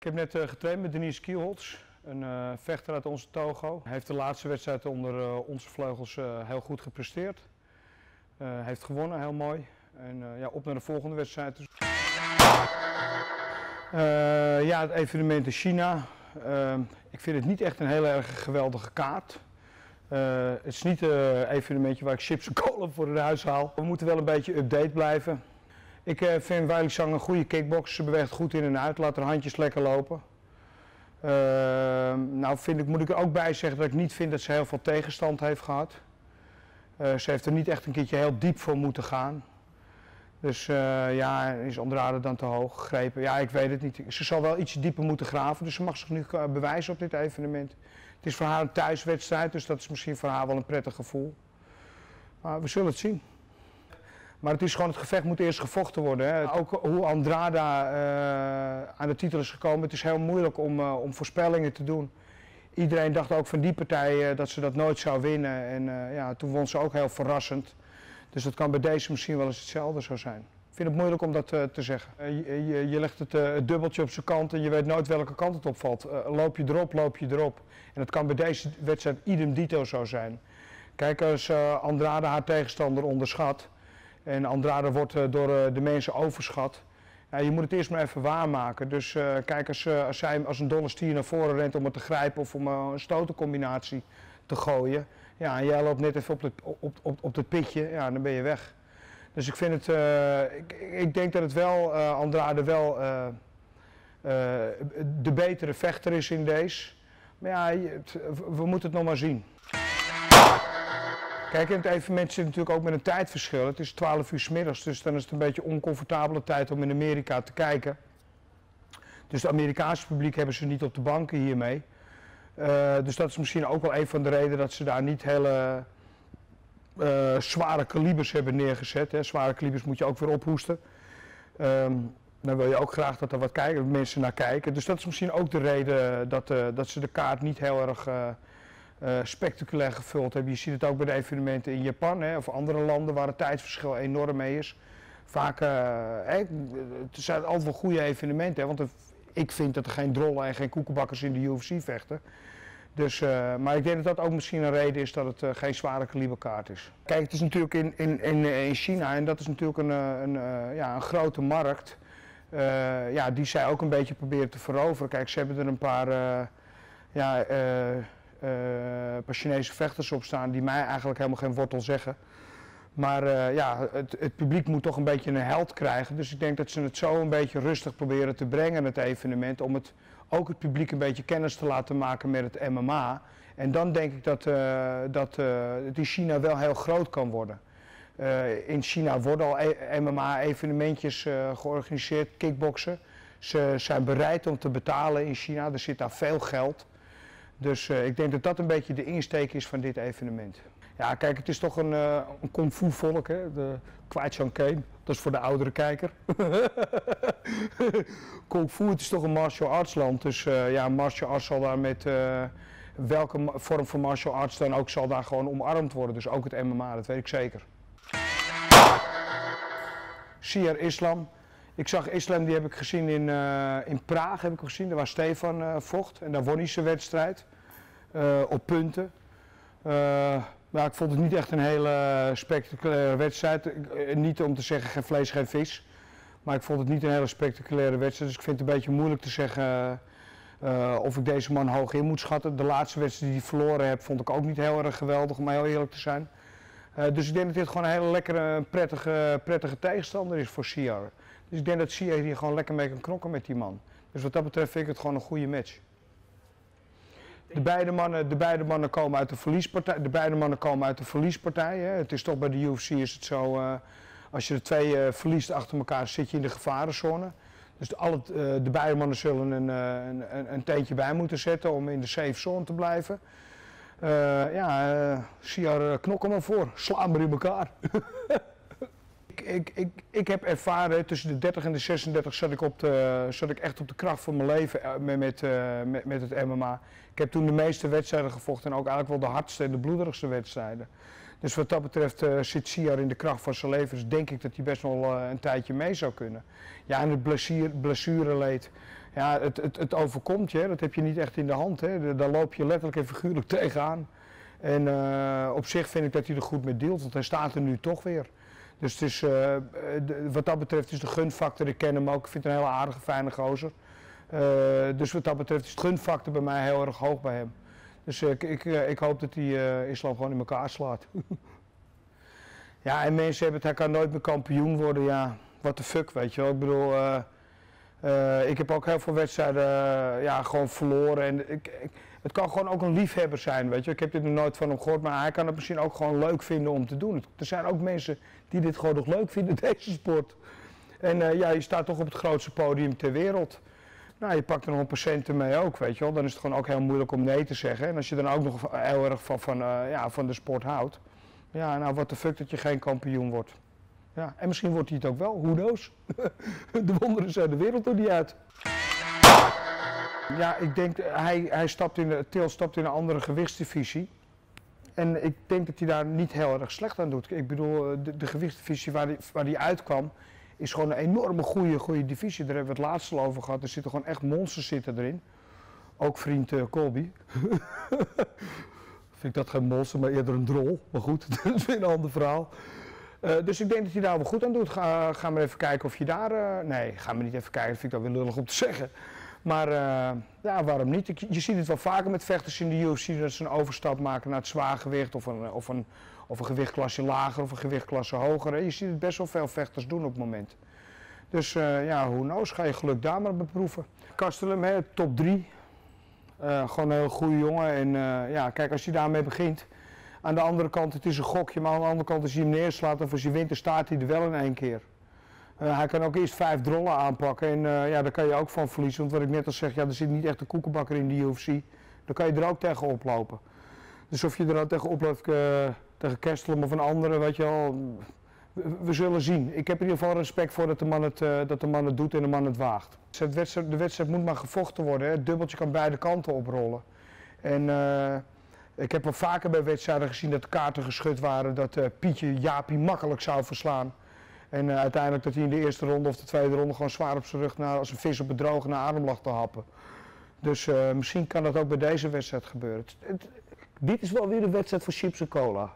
Ik heb net getraind met Denise Kielholz, een vechter uit onze Togo. Hij heeft de laatste wedstrijd onder onze vleugels heel goed gepresteerd. Heeft gewonnen, heel mooi. En ja, op naar de volgende wedstrijd. Ja, het evenement in China. Ik vind het niet echt een heel erg geweldige kaart. Het is niet een evenementje waar ik chips en cola voor in huis haal. We moeten wel een beetje update blijven. Ik vind Weili Zhang een goede kickboxer. Ze beweegt goed in en uit, laat haar handjes lekker lopen. Nou moet ik er ook bij zeggen dat ik niet vind dat ze heel veel tegenstand heeft gehad. Ze heeft er niet echt een keertje heel diep voor moeten gaan. Dus ja, is Andrade dan te hoog gegrepen? Ja, ik weet het niet. Ze zal wel iets dieper moeten graven, dus ze mag zich nu bewijzen op dit evenement. Het is voor haar een thuiswedstrijd, dus dat is misschien voor haar wel een prettig gevoel. Maar we zullen het zien. Maar het is gewoon, het gevecht moet eerst gevochten worden. Hè. Ook hoe Andrade aan de titel is gekomen, het is heel moeilijk om voorspellingen te doen. Iedereen dacht ook van die partij dat ze dat nooit zou winnen. En ja, toen won ze ook heel verrassend. Dus dat kan bij deze misschien wel eens hetzelfde zo zijn. Ik vind het moeilijk om dat te zeggen. Je legt het dubbeltje op zijn kant en je weet nooit welke kant het opvalt. Loop je erop, loop je erop. En dat kan bij deze wedstrijd idem dito zo zijn. Kijk, als Andrade haar tegenstander onderschat en Andrade wordt door de mensen overschat. Ja, je moet het eerst maar even waarmaken. Dus kijk, als zij als een dolle stier naar voren rent om het te grijpen of om een stotencombinatie te gooien. Ja, en jij loopt net even op het pitje, ja, dan ben je weg. Dus ik vind het, ik denk dat het wel, Andrade wel de betere vechter is in deze. Maar ja, we moeten het nog maar zien. Kijk, in het evenement zit natuurlijk ook met een tijdverschil. Het is 12 uur 's middags, dus dan is het een beetje oncomfortabele tijd om in Amerika te kijken. Dus het Amerikaanse publiek hebben ze niet op de banken hiermee. Dus dat is misschien ook wel een van de redenen dat ze daar niet hele zware kalibers hebben neergezet. Hè. Zware kalibers moet je ook weer ophoesten. Dan wil je ook graag dat er wat mensen naar kijken. Dus dat is misschien ook de reden dat ze de kaart niet heel erg spectaculair gevuld hebben. Je ziet het ook bij de evenementen in Japan, hè, of andere landen waar het tijdsverschil enorm mee is. Vaak, het zijn altijd wel goede evenementen, hè, want ik vind dat er geen drollen en geen koekenbakkers in de UFC vechten. Dus, maar ik denk dat dat ook misschien een reden is dat het geen zware kaliberkaart is. Kijk, het is natuurlijk in China en dat is natuurlijk een grote markt. Ja, die zij ook een beetje proberen te veroveren. Kijk, ze hebben er een paar Chinese vechters op staan die mij eigenlijk helemaal geen wortel zeggen. Maar ja, het publiek moet toch een beetje een held krijgen. Dus ik denk dat ze het zo een beetje rustig proberen te brengen, het evenement. Om ook het publiek een beetje kennis te laten maken met het MMA. En dan denk ik dat het in China wel heel groot kan worden. In China worden al MMA-evenementjes georganiseerd, kickboksen. Ze zijn bereid om te betalen in China, er zit daar veel geld. Dus ik denk dat dat een beetje de insteek is van dit evenement. Ja, kijk, het is toch een kung fu volk, hè? De Kwai-Chang-Caine. Dat is voor de oudere kijker. Kung fu, het is toch een martial arts land. Dus ja, martial arts zal daar met welke vorm van martial arts dan ook zal daar gewoon omarmd worden. Dus ook het MMA, dat weet ik zeker. Siar Islam. Ik zag Islam, die heb ik gezien in Praag, heb ik gezien, waar Stefan vocht. En daar won hij zijn wedstrijd op punten. Nou, ik vond het niet echt een hele spectaculaire wedstrijd. Niet om te zeggen geen vlees, geen vis. Maar ik vond het niet een hele spectaculaire wedstrijd. Dus ik vind het een beetje moeilijk te zeggen of ik deze man hoog in moet schatten. De laatste wedstrijd die hij verloren heb, vond ik ook niet heel erg geweldig, om heel eerlijk te zijn. Dus ik denk dat dit gewoon een hele lekkere, prettige tegenstander is voor Siar. Dus ik denk dat Siar hier gewoon lekker mee kan knokken met die man. Dus wat dat betreft vind ik het gewoon een goede match. De beide mannen komen uit de verliespartij. Hè. Het is toch bij de UFC is het zo, als je er twee verliest achter elkaar, zit je in de gevarenzone. Dus de beide mannen zullen een teentje bij moeten zetten om in de safe zone te blijven. Siar, knok hem maar voor, sla maar in elkaar. Ik heb ervaren, tussen de 30 en de 36 zat ik echt op de kracht van mijn leven met het MMA. Ik heb toen de meeste wedstrijden gevochten en ook eigenlijk wel de hardste en de bloederigste wedstrijden. Dus wat dat betreft zit Siar in de kracht van zijn leven. Dus denk ik dat hij best wel een tijdje mee zou kunnen. Ja, en het blessureleed. Ja, het overkomt je, dat heb je niet echt in de hand. Hè. Daar loop je letterlijk en figuurlijk tegenaan. En op zich vind ik dat hij er goed mee dealt, want hij staat er nu toch weer. Dus het is, wat dat betreft is de gunfactor, ik ken hem ook, ik vind het een hele aardige, fijne gozer. Dus wat dat betreft is het gunfactor bij mij heel erg hoog bij hem. Dus ik hoop dat hij Islam gewoon in elkaar slaat. Ja, en mensen hebben het, hij kan nooit meer kampioen worden, ja, what the fuck, weet je wel. Ik bedoel, ik heb ook heel veel wedstrijden ja, gewoon verloren. En het kan gewoon ook een liefhebber zijn, weet je. Ik heb dit nog nooit van hem gehoord, maar hij kan het misschien ook gewoon leuk vinden om te doen. Er zijn ook mensen die dit gewoon nog leuk vinden, deze sport. En ja, je staat toch op het grootste podium ter wereld. Nou, je pakt er nog een patiënten mee ook, weet je wel. Dan is het gewoon ook heel moeilijk om nee te zeggen. En als je dan ook nog heel erg van de sport houdt. Ja, nou, what the fuck dat je geen kampioen wordt. Ja, en misschien wordt hij het ook wel, who knows. De wonderen zijn de wereld er niet uit. Ja, ik denk, Til stapt in een andere gewichtsdivisie. En ik denk dat hij daar niet heel erg slecht aan doet. Ik bedoel, de gewichtsdivisie waar hij uitkwam, is gewoon een enorme goede divisie. Daar hebben we het laatst al over gehad. Er zitten gewoon echt monsters erin. Ook vriend Colby. Vind ik dat geen monster, maar eerder een drol. Maar goed, dat is weer een ander verhaal. Dus ik denk dat hij daar wel goed aan doet. Ga maar even kijken of je daar... nee, ga maar niet even kijken. Dat vind ik dan weer lullig om te zeggen. Maar ja, waarom niet? Je ziet het wel vaker met vechters in de UFC dat ze een overstap maken naar het zwaargewicht of een gewichtklasse lager of een gewichtklasse hoger. Je ziet het best wel veel vechters doen op het moment. Dus ja, who knows, ga je geluk daar maar beproeven. Castellum, top 3. Gewoon een hele goede jongen. En ja, kijk, als je daarmee begint. Aan de andere kant, het is een gokje, maar aan de andere kant, als je hem neerslaat of als je wint, dan staat hij er wel in één keer. Hij kan ook eerst 5 drollen aanpakken en ja, daar kan je ook van verliezen. Want wat ik net al zeg, ja, er zit niet echt een koekenbakker in de UFC. Dan kan je er ook tegen oplopen. Dus of je er dan tegen oploopt, tegen Castellum of een andere, weet je wel, we zullen zien. Ik heb in ieder geval respect voor dat de man het doet en de man het waagt. De wedstrijd moet maar gevochten worden. Hè. Het dubbeltje kan beide kanten oprollen. En ik heb wel vaker bij wedstrijden gezien dat de kaarten geschud waren dat Pietje Jaapie makkelijk zou verslaan. En uiteindelijk dat hij in de eerste ronde of de tweede ronde gewoon zwaar op zijn rug als een vis op het droge naar adem lag te happen. Dus misschien kan dat ook bij deze wedstrijd gebeuren. Dit is wel weer de wedstrijd voor chips en cola.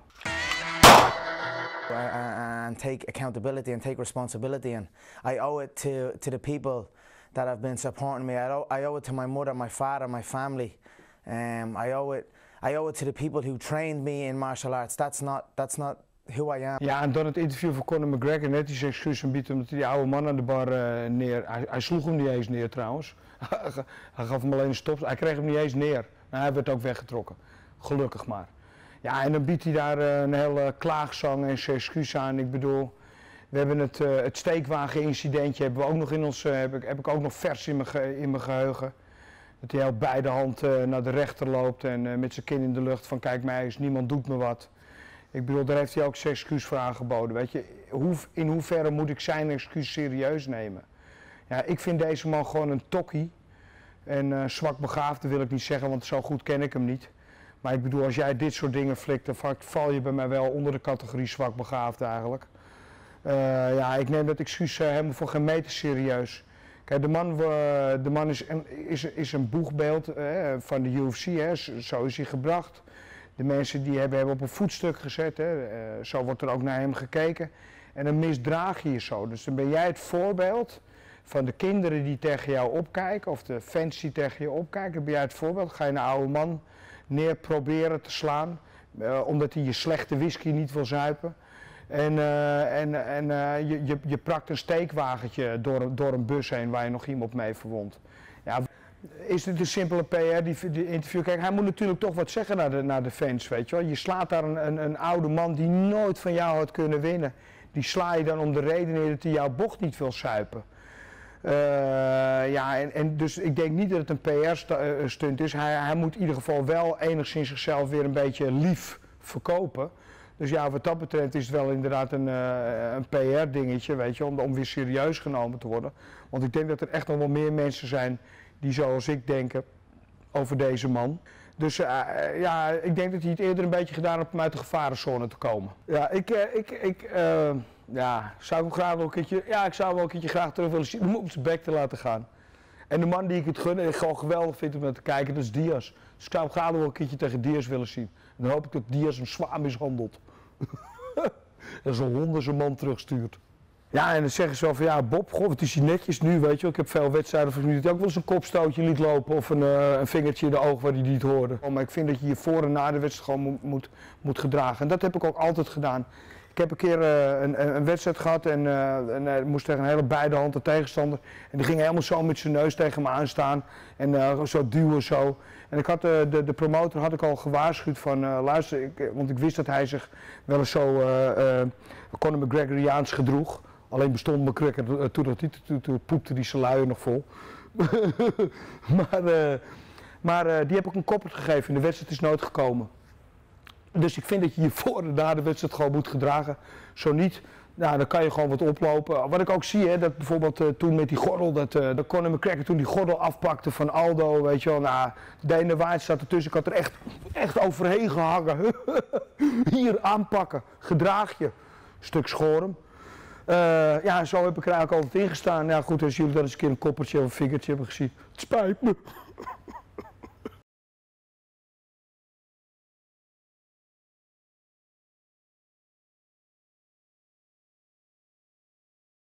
And take accountability and take responsibility, and I owe it to the people that have been supporting me. I owe it to my mother, my father, my family. I owe it to the people who trained me in martial arts. That's not who I am. Ja, en dan het interview van Conor McGregor, net die zijn excuus aanbiedt omdat hij die oude man aan de bar neer... Hij sloeg hem niet eens neer trouwens. Hij gaf hem alleen een stop. Hij kreeg hem niet eens neer. Maar hij werd ook weggetrokken. Gelukkig maar. Ja, en dan biedt hij daar een hele klaagzang en zijn excuus aan. Ik bedoel, we hebben het steekwagen-incidentje hebben we ook nog in ons, heb ik ook nog vers in mijn geheugen. Dat hij heel bij de hand naar de rechter loopt en met zijn kin in de lucht van kijk mij eens, niemand doet me wat. Ik bedoel, daar heeft hij ook zijn excuus voor aangeboden. Weet je, in hoeverre moet ik zijn excuus serieus nemen? Ja, ik vind deze man gewoon een tokkie. En zwak begaafde wil ik niet zeggen, want zo goed ken ik hem niet. Maar ik bedoel, als jij dit soort dingen flikt, dan val je bij mij wel onder de categorie zwak begaafd eigenlijk. Ja, ik neem dat excuus helemaal voor geen meter serieus. Kijk, de man is een boegbeeld van de UFC, hè. Zo is hij gebracht. De mensen die hebben op een voetstuk gezet, hè. Zo wordt er ook naar hem gekeken. En dan misdraag je je zo. Dus dan ben jij het voorbeeld van de kinderen die tegen jou opkijken, of de fans die tegen je opkijken. Dan ben jij het voorbeeld, ga je een oude man neer proberen te slaan, omdat hij je slechte whisky niet wil zuipen. En je prakt een steekwagentje door een bus heen waar je nog iemand mee verwondt. Ja, is dit een simpele PR, die interview? Kijk, hij moet natuurlijk toch wat zeggen naar de fans, weet je wel. Je slaat daar een oude man die nooit van jou had kunnen winnen. Die sla je dan om de reden neer dat hij jouw bocht niet wil zuipen. Ja, en dus ik denk niet dat het een PR-stunt is. Hij moet in ieder geval wel enigszins zichzelf weer een beetje lief verkopen. Dus ja, wat dat betreft is het wel inderdaad een PR-dingetje, weet je, om weer serieus genomen te worden. Want ik denk dat er echt nog wel meer mensen zijn die zoals ik denken over deze man. Dus ja, ik denk dat hij het eerder een beetje gedaan heeft om uit de gevarenzone te komen. Ja, ja, zou ik hem graag wel een keertje, ja, ik zou wel een keertje graag terug willen zien om op zijn bek te laten gaan. En de man die ik het gun en ik gewoon geweldig vind om naar te kijken, dat is Diaz. Dus ik zou hem graag wel een keertje tegen Diaz willen zien. En dan hoop ik dat Diaz hem zwaar mishandelt. Dat zo'n hond zijn man terugstuurt. Ja, en dan zeggen ze wel van ja, Bob, goh, wat is hij netjes nu, weet je wel. Ik heb veel wedstrijden van nu dat ook wel eens een kopstootje liet lopen of een vingertje in de oog waar hij niet hoorde. Maar ik vind dat je je voor en na de wedstrijd gewoon moet gedragen. En dat heb ik ook altijd gedaan. Ik heb een keer een wedstrijd gehad en moest tegen een hele beide handen tegenstander. En die ging helemaal zo met zijn neus tegen me aanstaan en zo duwen zo. En ik had de promotor had ik al gewaarschuwd van luister, want ik wist dat hij zich wel eens zo Conor McGregoriaans gedroeg. Alleen bestond McGregor toen poepte die zijn luier nog vol. maar die heb ik een koppert gegeven en de wedstrijd is nooit gekomen. Dus ik vind dat je je voor en na de wedstrijd gewoon moet gedragen. Zo niet, nou, dan kan je gewoon wat oplopen. Wat ik ook zie, hè, dat bijvoorbeeld toen met die gordel, dat Conor McGregor toen die gordel afpakte van Aldo, weet je wel. Nou, Dana White zat ertussen, ik had er echt overheen gehangen. Hier aanpakken, gedraag je. Stuk schoren. Ja, zo heb ik er eigenlijk altijd in gestaan. Ja goed, als jullie dat eens een keer een koppertje of een vingertje hebben gezien. Het spijt me.